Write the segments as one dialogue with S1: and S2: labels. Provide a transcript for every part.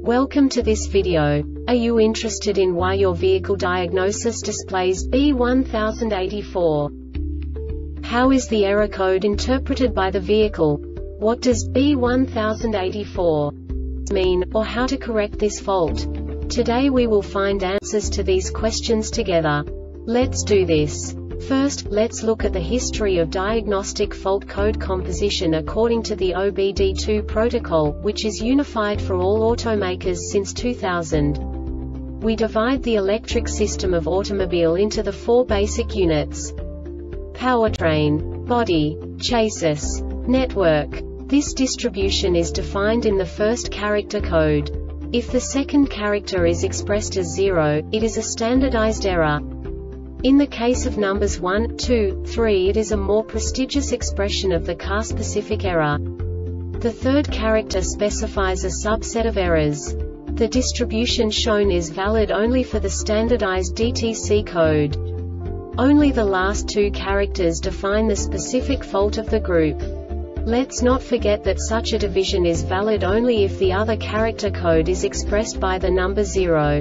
S1: Welcome to this video. Are you interested in why your vehicle diagnosis displays B1084? How is the error code interpreted by the vehicle? What does B1084 mean, or how to correct this fault? Today we will find answers to these questions together. Let's do this. First, let's look at the history of diagnostic fault code composition according to the OBD2 protocol, which is unified for all automakers since 2000. We divide the electric system of automobile into the four basic units: powertrain, body, chassis, network. This distribution is defined in the first character code. If the second character is expressed as 0, it is a standardized error. In the case of numbers 1, 2, 3, it is a more prestigious expression of the car-specific error. The third character specifies a subset of errors. The distribution shown is valid only for the standardized DTC code. Only the last two characters define the specific fault of the group. Let's not forget that such a division is valid only if the other character code is expressed by the number 0.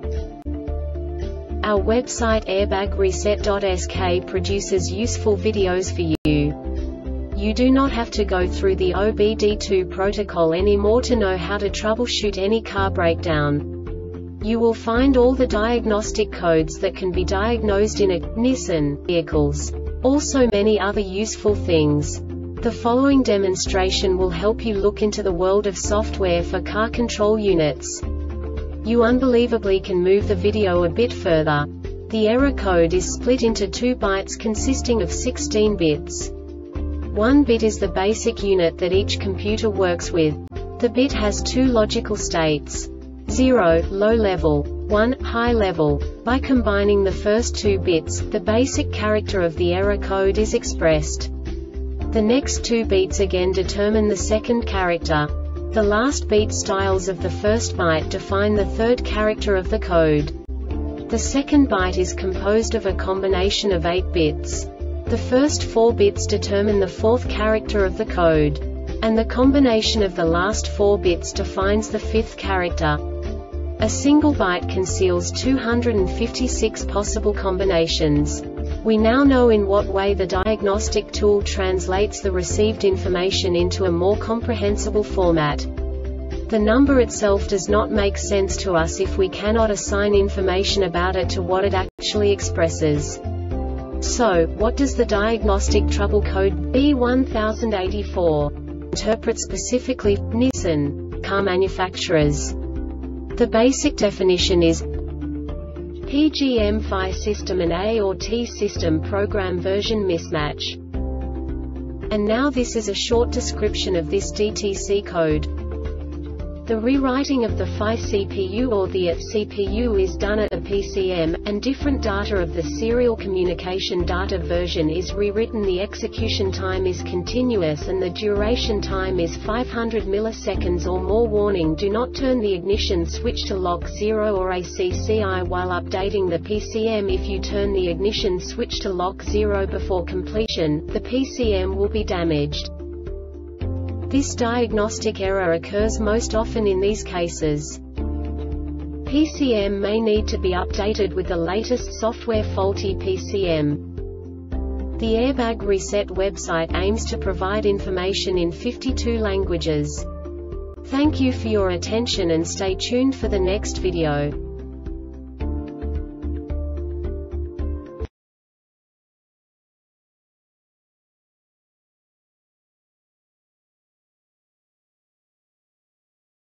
S1: Our website airbagreset.sk produces useful videos for you. You do not have to go through the OBD2 protocol anymore to know how to troubleshoot any car breakdown. You will find all the diagnostic codes that can be diagnosed in a Nissan vehicles. Also many other useful things. The following demonstration will help you look into the world of software for car control units. You unbelievably can move the video a bit further. The error code is split into 2 bytes consisting of 16 bits. 1 bit is the basic unit that each computer works with. The bit has 2 logical states: 0, low level, 1, high level. By combining the first 2 bits, the basic character of the error code is expressed. The next 2 beats again determine the second character. The last beat styles of the first byte define the third character of the code. The second byte is composed of a combination of 8 bits. The first 4 bits determine the fourth character of the code. And the combination of the last 4 bits defines the fifth character. A single byte conceals 256 possible combinations. We now know in what way the diagnostic tool translates the received information into a more comprehensible format. The number itself does not make sense to us if we cannot assign information about it to what it actually expresses. So, what does the diagnostic trouble code B1084 interpret specifically for Nissan car manufacturers? The basic definition is PGM-FI system and A or T system program version mismatch. And now this is a short description of this DTC code. The rewriting of the FI CPU or the CPU is done at a PCM, and different data of the serial communication data version is rewritten. The execution time is continuous and the duration time is 500 milliseconds or more. Warning: do not turn the ignition switch to lock 0 or ACCI while updating the PCM. If you turn the ignition switch to lock 0 before completion, the PCM will be damaged. This diagnostic error occurs most often in these cases. PCM may need to be updated with the latest software. Faulty PCM. The Airbag Reset website aims to provide information in 52 languages. Thank you for your attention and stay tuned for the next video.